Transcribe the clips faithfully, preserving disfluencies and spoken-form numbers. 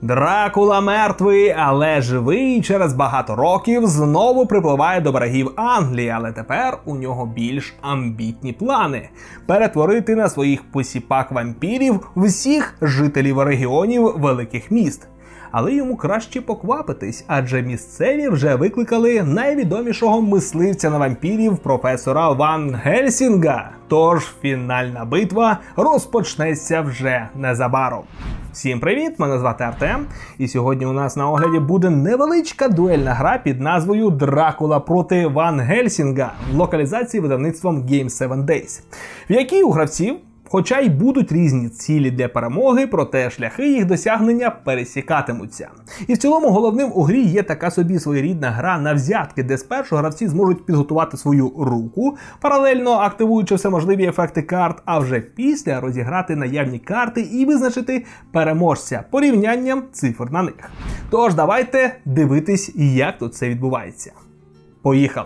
Дракула мертвий, але живий через багато років знову припливає до берегів Англії, але тепер у нього більш амбітні плани – перетворити на своїх посіпак-вампірів всіх жителів регіонів великих міст. Але йому краще поквапитись, адже місцеві вже викликали найвідомішого мисливця на вампірів професора Ван Гельсінга. Тож фінальна битва розпочнеться вже незабаром. Всім привіт, мене звати Артем, і сьогодні у нас на огляді буде невеличка дуельна гра під назвою Дракула проти Ван Гельсінга в локалізації видавництвом Game севен Days, в якій у гравців, хоча й будуть різні цілі для перемоги, проте шляхи їх досягнення пересікатимуться. І в цілому головним у грі є така собі своєрідна гра на взятки, де спершу гравці зможуть підготувати свою руку, паралельно активуючи всеможливі ефекти карт, а вже після розіграти наявні карти і визначити переможця порівнянням цифр на них. Тож давайте дивитись, як тут це відбувається. Поїхали!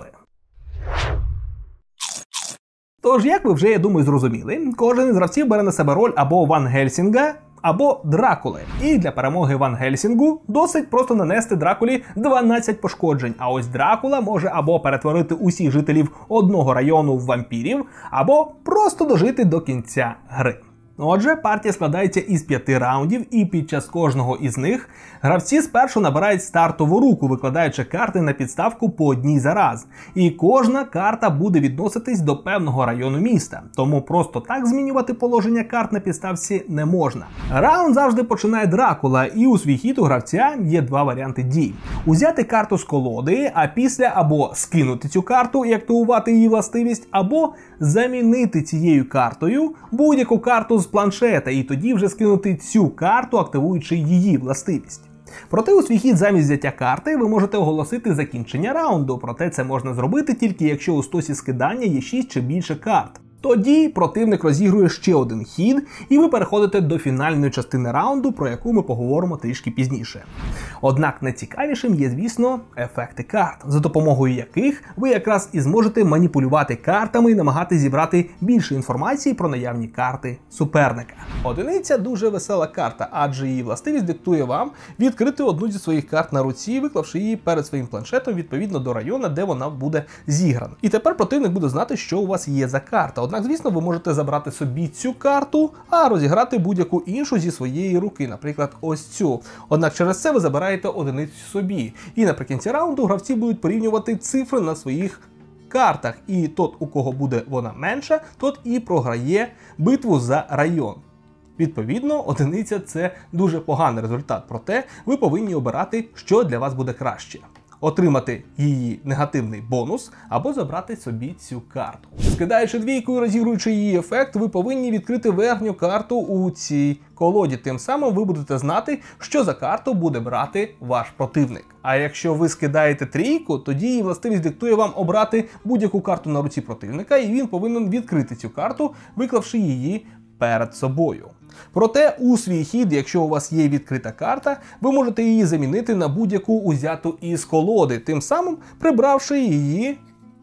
Тож, як ви вже, я думаю, зрозуміли, кожен із гравців бере на себе роль або Ван Гельсінга, або Дракули. І для перемоги Ван Гельсінгу досить просто нанести Дракулі дванадцять пошкоджень, а ось Дракула може або перетворити усіх жителів одного району в вампірів, або просто дожити до кінця гри. Отже, партія складається із п'яти раундів, і під час кожного із них гравці спершу набирають стартову руку, викладаючи карти на підставку по одній за раз. І кожна карта буде відноситись до певного району міста, тому просто так змінювати положення карт на підставці не можна. Раунд завжди починає Дракула, і у свій хід у гравця є два варіанти дій. Узяти карту з колоди, а після або скинути цю карту і активувати її властивість, або замінити цією картою будь-яку карту з планшета, і тоді вже скинути цю карту, активуючи її властивість. Проте у свій хід замість взяття карти ви можете оголосити закінчення раунду, проте це можна зробити тільки якщо у стосі скидання є шість чи більше карт. Тоді противник розігрує ще один хід, і ви переходите до фінальної частини раунду, про яку ми поговоримо трішки пізніше. Однак найцікавішим є, звісно, ефекти карт, за допомогою яких ви якраз і зможете маніпулювати картами і намагатися зібрати більше інформації про наявні карти суперника. Одиниця дуже весела карта, адже її властивість диктує вам відкрити одну зі своїх карт на руці, виклавши її перед своїм планшетом відповідно до району, де вона буде зіграна. І тепер противник буде знати, що у вас є за карта. Однак, звісно, ви можете забрати собі цю карту, а розіграти будь-яку іншу зі своєї руки, наприклад, ось цю. Однак через це ви забираєте одиницю собі. І наприкінці раунду гравці будуть порівнювати цифри на своїх картах. І тот, у кого буде вона менша, тот і програє битву за район. Відповідно, одиниця – це дуже поганий результат, проте ви повинні обирати, що для вас буде краще. Отримати її негативний бонус або забрати собі цю карту. Скидаючи двійку і розігруючи її ефект, ви повинні відкрити верхню карту у цій колоді. Тим самим ви будете знати, що за карту буде брати ваш противник. А якщо ви скидаєте трійку, тоді її властивість диктує вам обрати будь-яку карту на руці противника, і він повинен відкрити цю карту, виклавши її перед собою. Проте у свій хід, якщо у вас є відкрита карта, ви можете її замінити на будь-яку узяту із колоди, тим самим прибравши її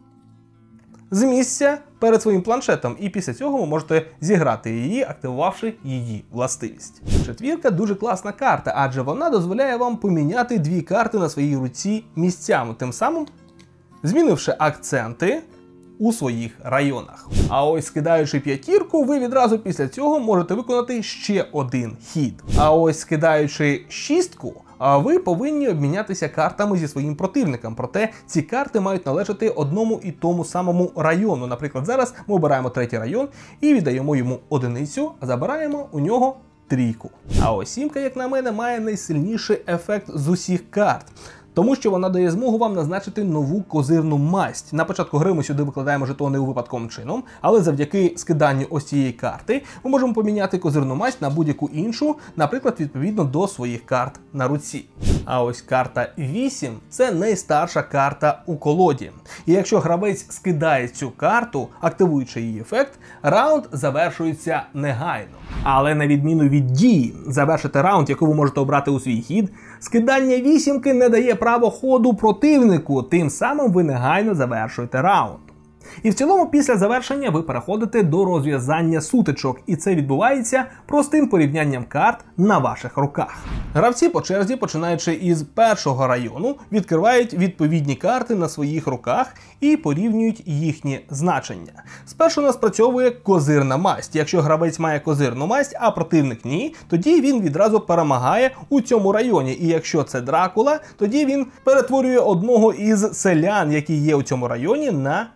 з місця перед своїм планшетом. І після цього ви можете зіграти її, активувавши її властивість. Четвірка дуже класна карта, адже вона дозволяє вам поміняти дві карти на своїй руці місцями, тим самим змінивши акценти у своїх районах. А ось скидаючи п'ятірку, ви відразу після цього можете виконати ще один хід. А ось скидаючи шістку, ви повинні обмінятися картами зі своїм противником. Проте ці карти мають належати одному і тому самому району. Наприклад, зараз ми обираємо третій район і віддаємо йому одиницю, а забираємо у нього трійку. А ось сімка, як на мене, має найсильніший ефект з усіх карт. Тому що вона дає змогу вам назначити нову козирну масть. На початку гри ми сюди викладаємо жетони випадковим чином, але завдяки скиданню ось цієї карти ми можемо поміняти козирну масть на будь-яку іншу, наприклад, відповідно до своїх карт на руці. А ось карта вісім – це найстарша карта у колоді. І якщо гравець скидає цю карту, активуючи її ефект, раунд завершується негайно. Але на відміну від дії завершити раунд, яку ви можете обрати у свій хід, скидання вісімки не дає право ходу противнику, тим самим ви негайно завершуєте раунд. І в цілому після завершення ви переходите до розв'язання сутичок, і це відбувається простим порівнянням карт на ваших руках. Гравці по черзі, починаючи із першого району, відкривають відповідні карти на своїх руках і порівнюють їхні значення. Спершу у нас спрацьовує козирна масть. Якщо гравець має козирну масть, а противник ні, тоді він відразу перемагає у цьому районі. І якщо це Дракула, тоді він перетворює одного із селян, які є у цьому районі, на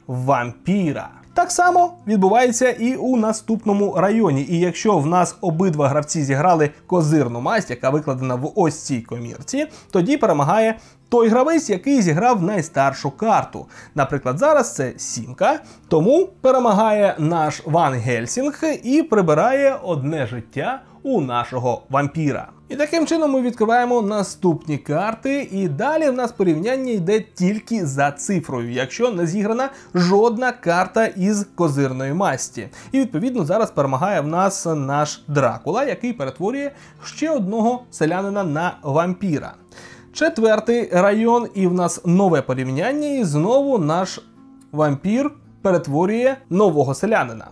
вампіра. Так само відбувається і у наступному районі. І якщо в нас обидва гравці зіграли козирну масть, яка викладена в ось цій комірці, тоді перемагає той гравець, який зіграв найстаршу карту. Наприклад, зараз це сімка, тому перемагає наш Ван Гельсінг і прибирає одне життя у нашого вампіра. І таким чином ми відкриваємо наступні карти, і далі в нас порівняння йде тільки за цифрою, якщо не зіграна жодна карта із козирної масті. І відповідно зараз перемагає в нас наш Дракула, який перетворює ще одного селянина на вампіра. Четвертий район, і в нас нове порівняння, і знову наш вампір перетворює нового селянина.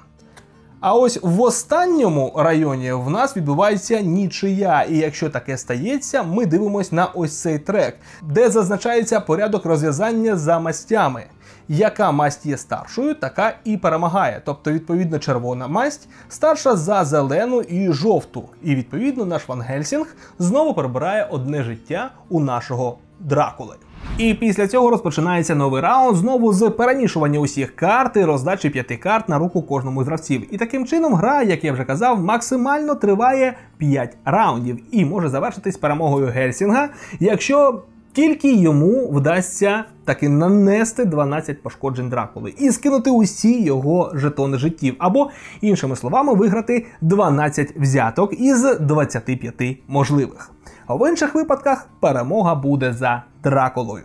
А ось в останньому районі в нас відбувається нічия, і якщо таке стається, ми дивимось на ось цей трек, де зазначається порядок розв'язання за мастями. Яка масть є старшою, така і перемагає. Тобто, відповідно, червона масть старша за зелену і жовту. І, відповідно, наш Ван Гельсінг знову перебирає одне життя у нашого Дракули. І після цього розпочинається новий раунд, знову з перемішування усіх карт і роздачі п'яти карт на руку кожному з гравців. І таким чином гра, як я вже казав, максимально триває п'ять раундів і може завершитись перемогою Гельсінга, якщо тільки йому вдасться таки нанести дванадцять пошкоджень Дракули і скинути усі його жетони життів, або, іншими словами, виграти дванадцять взяток із двадцяти п'яти можливих. А в інших випадках перемога буде за Дракулою.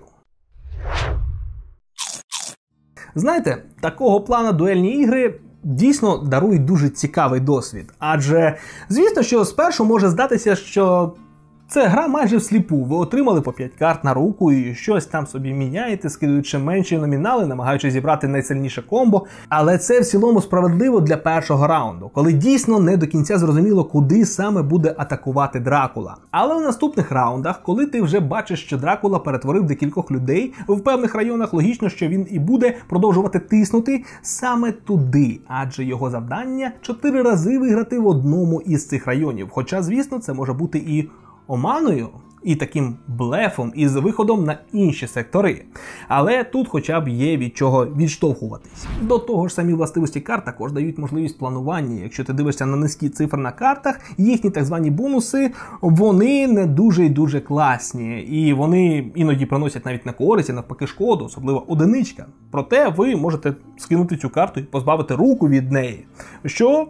Знаєте, такого плану дуельні ігри дійсно дарують дуже цікавий досвід. Адже, звісно, що спершу може здатися, що це гра майже всліпу. Ви отримали по п'ять карт на руку і щось там собі міняєте, скидуючи менші номінали, намагаючись зібрати найсильніше комбо. Але це в цілому справедливо для першого раунду, коли дійсно не до кінця зрозуміло, куди саме буде атакувати Дракула. Але в наступних раундах, коли ти вже бачиш, що Дракула перетворив декількох людей, в певних районах логічно, що він і буде продовжувати тиснути саме туди. Адже його завдання – чотири рази виграти в одному із цих районів. Хоча, звісно, це може бути і оманою, і таким блефом із виходом на інші сектори. Але тут хоча б є від чого відштовхуватись. До того ж, самі властивості карт також дають можливість планування. Якщо ти дивишся на низькі цифри на картах, їхні так звані бонуси, вони не дуже і дуже класні. І вони іноді приносять навіть на користь, а навпаки шкоду, особливо одиничка. Проте ви можете скинути цю карту і позбавити руку від неї, що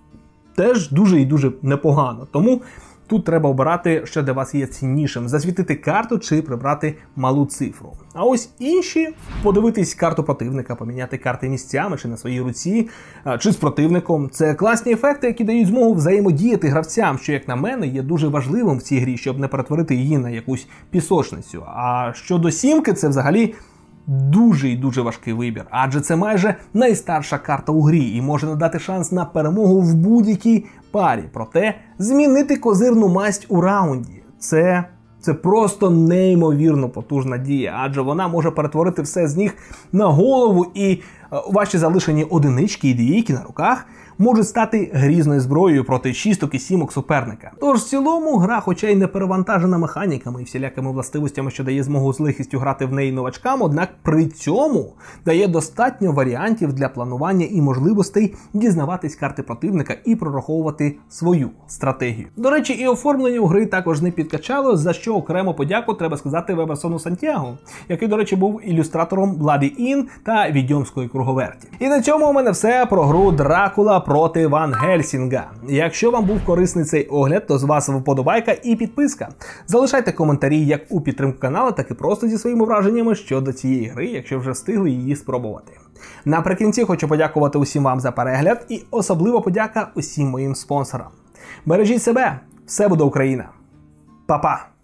теж дуже і дуже непогано. Тому тут треба обирати, що для вас є ціннішим – засвітити карту чи прибрати малу цифру. А ось інші – подивитись карту противника, поміняти карти місцями чи на своїй руці, чи з противником. Це класні ефекти, які дають змогу взаємодіяти гравцям, що, як на мене, є дуже важливим в цій грі, щоб не перетворити її на якусь пісочницю. А щодо сімки – це взагалі дуже і дуже важкий вибір, адже це майже найстарша карта у грі і може надати шанс на перемогу в будь-якій парі. Проте змінити козирну масть у раунді – це, це просто неймовірно потужна дія, адже вона може перетворити все з них на голову, і е, ваші залишені одинички і двійки на руках можуть стати грізною зброєю проти шісток і сімок суперника. Тож в цілому гра, хоча й не перевантажена механіками і всілякими властивостями, що дає змогу з легкістю грати в неї новачкам, однак при цьому дає достатньо варіантів для планування і можливостей дізнаватись карти противника і прораховувати свою стратегію. До речі, і оформлення у гри також не підкачало, за що окремо подяку треба сказати Веберсону Сантьяго, який, до речі, був ілюстратором Bloody Inn та Відьомської круговерті. І на цьому у мене все про гру Дракула проти Ван Гельсінга. Якщо вам був корисний цей огляд, то з вас вподобайка і підписка. Залишайте коментарі як у підтримку каналу, так і просто зі своїми враженнями щодо цієї гри, якщо вже встигли її спробувати. Наприкінці хочу подякувати усім вам за перегляд і особливо подяка усім моїм спонсорам. Бережіть себе, все буде Україна. Па-па!